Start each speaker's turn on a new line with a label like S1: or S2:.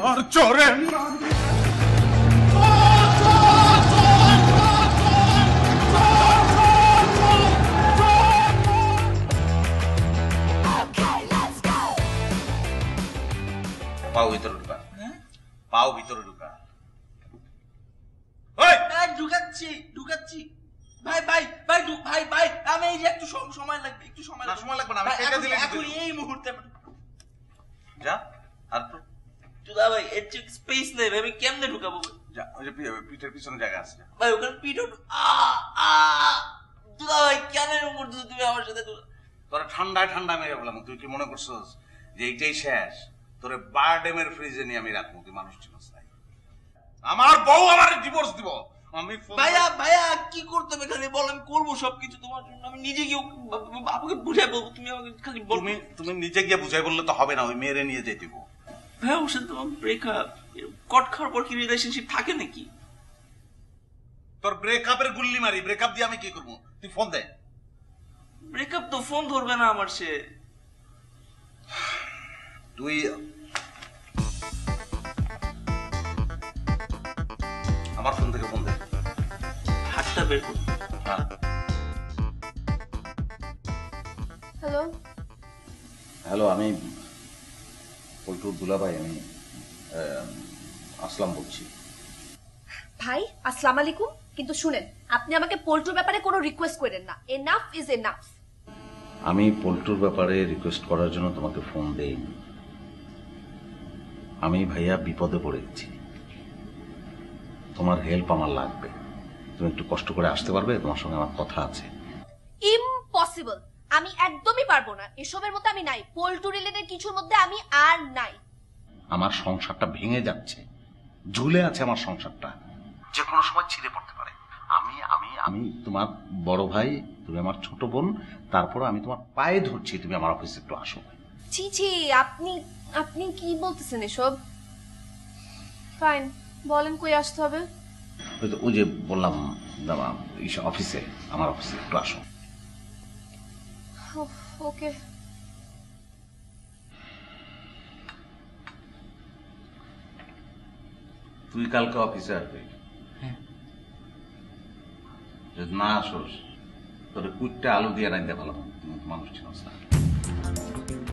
S1: আর চোরে
S2: পাও ভিতরে ঢুকা, পাও ভিতরে ঢুকা।
S3: ঢুকাচ্ছি ঢুকাচ্ছি। ভাই ভাই ভাই ভাই ভাই আমি এই যে একটু সময় লাগবে, একটু সময়
S2: লাগবে না, আমি কেটে দিলে
S3: এখন এই মুহূর্তে
S2: যা। আর
S3: দুলা ভাই এর যে স্পেস নেই, আমি কেমনে ঢুকাবো?
S2: যা, ওই যে পিঠের পিছনে জায়গা আছে
S3: ভাই, ওখানে পিঠ দুলা ভাই কেন এরকম করতেছো তুমি আমার সাথে?
S2: তোরা ঠান্ডায় ঠান্ডা মেরে ফেলাম। তুই কি মনে করছিস যে এইটাই শেষ? তোরে বারডেমের ফ্রিজে নিয়ে আমি রাখবো। তুই মানুষ চিনস নাই। আমার বউ আমার ডিভোর্স দিব। আমি
S3: ভাইয়া ভাইয়া কি করতে হবে খালি বল, আমি করবো সবকিছু তোমার জন্য। আমি নিজে গিয়ে বাবুকে বুঝাই বলবো, তুমি আমাকে খালি বল।
S2: তুমি নিজে গিয়ে বুঝাই বললে তো হবে না, ওই মেয়েরে নিয়ে যেতে দিব।
S3: ভাইয়া ওর সাথে তোমার ব্রেকআপ, কট খাওয়ার পর কি রিলেশনশিপ থাকে নাকি?
S2: তোর ব্রেকআপের গুল্লি মারি, ব্রেকআপ দিয়ে আমি কি করবো? তুই ফোন দে।
S3: ব্রেকআপ তো ফোন ধরবে না আমার সে।
S2: তুই আমার ফোন থেকে ফোন দে।
S3: হাতটা বের কর।
S2: হ্যাঁ।
S4: হ্যালো
S2: হ্যালো, আমি পল্টুর দুলাভাই, আমি আসলাম বলছি।
S4: ভাই আসসালামু আলাইকুম। কিন্তু শুনেন, আপনি আমাকে পল্টুর ব্যাপারে কোনো রিকোয়েস্ট করেন না। Enough is enough.
S2: আমি পল্টুর ব্যাপারে রিকোয়েস্ট করার জন্য তোমাকে ফোন দেইনি। আমি ভাইয়া বিপদে পড়ে গেছি, তোমার হেল্প আমার লাগবে। তুমি একটু কষ্ট করে আসতে পারবে? তোমার সঙ্গে আমার কথা আছে।
S4: ইম্পসিবল, আমি একদমই পারবো না। এসবের মধ্যে আমি নাই। পল্টু রিলেটেড কিছুর মধ্যে আমি আর নাই।
S2: আমার সংসারটা ভেঙে যাচ্ছে, ঝুলে আছে আমার সংসারটা, যে কোনো সময় ছিঁড়ে পড়তে পারে। আমি আমি আমি তোমার বড় ভাই, তুমি আমার ছোট বোন, তারপর আমি তোমার পায়ে ধরছি, তুমি আমার অফিসে একটু আসো।
S4: ছি ছি, আপনি আপনি কি বলতেছেন এসব? ফাইন, বলেন কই আসতে হবে?
S2: ওই যে বললাম অফিসে, আমার অফিসে একটু আসো।
S4: ওকে।
S2: তুই কালকে অফিসে আসবি? যদি না আসোস তোর কুইটটা আলু দিয়ে রাখতে ভালো মানুষ ছিল।